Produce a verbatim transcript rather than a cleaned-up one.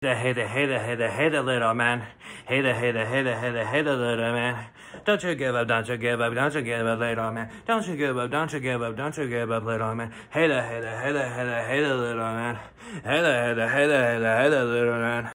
Hey there, hey there, hey there, hey there, little man. Hey there, hey there, hey there, hey there, hey there, little man. Don't you give up, don't you give up, don't you give up, little man. Don't you give up, don't you give up, don't you give up, little man. Hey there, hey there, hey there, hey there, hey there, little man. Hey there, hey there, hey there, hey there, hey there, little man.